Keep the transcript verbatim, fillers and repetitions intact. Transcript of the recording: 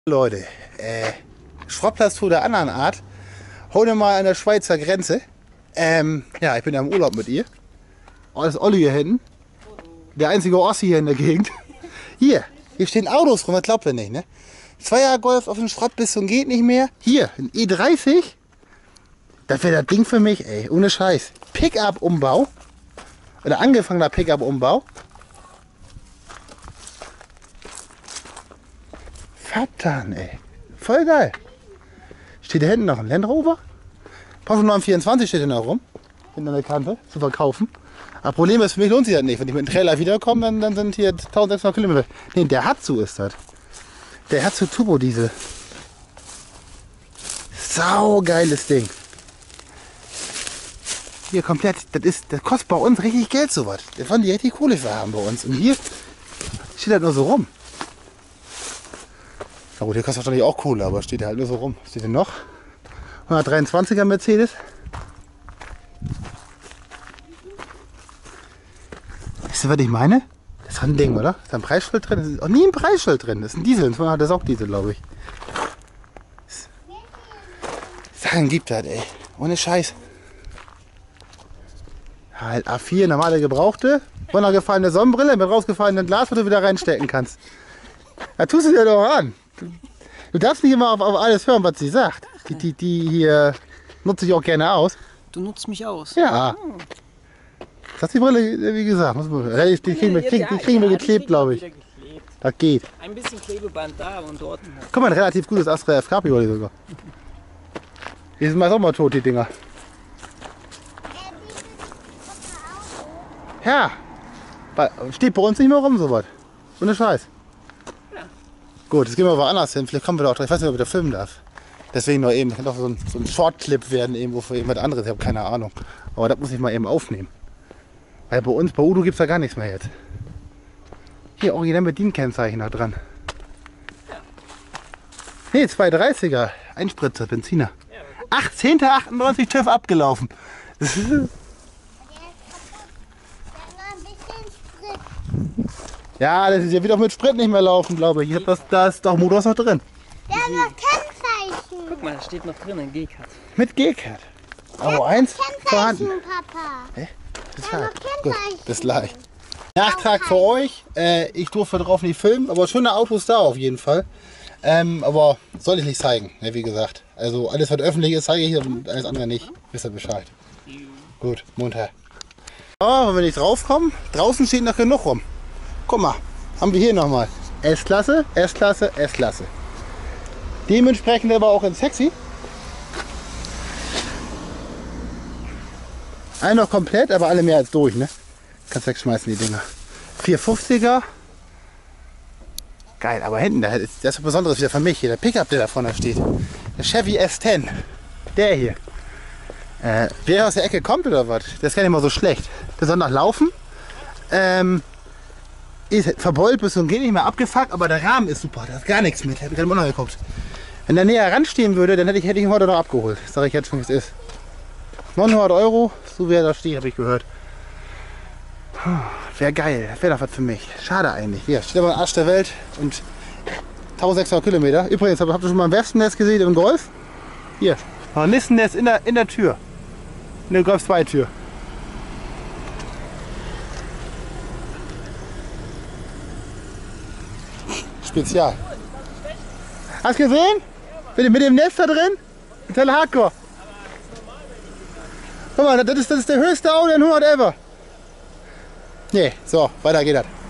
Leute, äh, Schrottplatz der anderen Art. Heute mal an der Schweizer Grenze. Ähm, ja, ich bin ja im Urlaub mit ihr. Oh, das ist Olli hier hinten. Der einzige Ossi hier in der Gegend. Hier, hier stehen Autos rum, das glaubt ihr nicht, ne? Zweier Golf auf dem Schrottbiss und geht nicht mehr. Hier, ein E dreißig. Das wäre das Ding für mich, ey, ohne Scheiß. Pickup-Umbau. Oder angefangener Pickup-Umbau. Verdammt, ey. Voll geil. Steht da hinten noch ein Land Rover. Porsche neun vierundzwanzig steht hier noch rum. Hinten an der Kante zu verkaufen. Aber Problem ist, für mich lohnt sich das nicht. Wenn ich mit dem Trailer wiederkomme, dann, dann sind hier eintausendsechshundert Kilometer. Ne, der Hatsu ist das. Der Hatsu Turbo Diesel. Sau geiles Ding. Hier komplett, das ist, das kostet bei uns richtig Geld sowas. Das wollen die richtig Kohle für haben bei uns. Und hier steht das nur so rum. Na gut, hier kostet wahrscheinlich auch Kohle, aber steht halt nur so rum. Was steht denn noch? hundertdreiundzwanziger Mercedes. Weißt du, was ich meine? Das ist ein Ding, oder? Ist da ein Preisschild drin? Das ist auch nie ein Preisschild drin. Das ist ein Diesel. Das ist auch Diesel, glaube ich. Sachen gibt das, ey. Ohne Scheiß. Halt A vier, normale gebrauchte. Runtergefallene Sonnenbrille mit rausgefallenem Glas, wo du wieder reinstecken kannst. Da tust du dir doch an. Du, du darfst nicht immer auf, auf alles hören, was sie sagt. Die, die, die hier nutze ich auch gerne aus. Du nutzt mich aus? Ja. Hm. Das ist die Brille, wie gesagt. Die, die kriegen wir, kriegen, die kriegen wir geklebt, glaube ich. Das geht. Ein bisschen Klebeband da und dort. Guck mal, ein relativ gutes Astra F Cabriolet sogar. Die sind meist auch mal tot, die Dinger. Ja. Steht bei uns nicht mehr rum, sowas. Ohne Scheiß. Ja. Gut, jetzt gehen wir woanders hin. Vielleicht kommen wir da auch drauf. Ich weiß nicht, ob ich da filmen darf. Deswegen noch eben. Kann doch so ein, so ein Short-Clip werden, irgendwo für irgendwas anderes. Ich habe keine Ahnung. Aber das muss ich mal eben aufnehmen. Weil bei uns, bei Udo gibt es da gar nichts mehr jetzt. Hier, original mit DIN-Kennzeichen noch dran. Ja. Nee, zwei dreißiger. Einspritzer, Benziner. Ja, achtzehnter achtunddreißig TÜV abgelaufen. Das ist, ja, das ist ja wieder mit Sprit nicht mehr laufen, glaube ich. ich das, da ist doch Motor noch drin. Der hat noch Kennzeichen. Guck mal, da steht noch drin ein G-Card. Mit G-Card. Aber eins vorhanden. Papa. Hä? Das ist halt. Gut, bis gleich. Nachtrag für euch. Äh, ich durfte drauf nicht filmen, aber schöne Autos da auf jeden Fall. Ähm, aber soll ich nicht zeigen, ja, wie gesagt. Also alles, was öffentlich ist, zeige ich und alles andere nicht. Wisst ihr Bescheid. Gut, munter. Oh, wenn wir nicht draufkommen, draußen steht noch genug rum. Guck mal, haben wir hier nochmal S-Klasse, S-Klasse, S-Klasse. Dementsprechend aber auch in sexy. Ein noch komplett, aber alle mehr als durch, ne? Kannst wegschmeißen die Dinger. vierhundertfünfziger. Geil, aber hinten, das ist das Besonderes wieder für mich hier. Der Pickup, der da vorne steht. Der Chevy S zehn. Der hier. Äh, wer aus der Ecke kommt oder was? Der ist gar nicht mal so schlecht. Der soll noch laufen. Ähm, ist verbeult bis und geht nicht mehr abgefuckt, aber der Rahmen ist super. Da ist gar nichts mit. Ich habe gerade mal noch geguckt. Wenn der näher ranstehen würde, dann hätte ich, hätte ich ihn heute noch abgeholt. Das sage ich jetzt schon, wie es ist. neunhundert Euro, so wie er da steht, habe ich gehört. Wäre geil, wäre doch was für mich. Schade eigentlich. Ja, steht aber am Arsch der Welt und eintausendsechshundert Kilometer. Übrigens, habt ihr schon mal ein Wespennest gesehen im Golf? Hier, noch ein Nistennest in der, in der Tür. In der Golf zwei Tür. Spezial. Hast du gesehen? Mit, mit dem Nest da drin? Total Hardcore. Guck mal, das ist, das ist der höchste Audi hundert ever. Nee, so, weiter geht das.